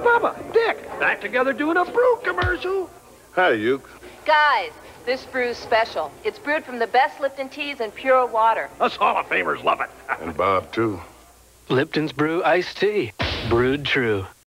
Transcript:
Bubba, Dick, back together doing a brew commercial. Hi, Uke. Guys, this brew's special. It's brewed from the best Lipton teas and pure water. Us Hall of Famers love it. And Bob, too. Lipton's Brew Iced Tea. Brewed true.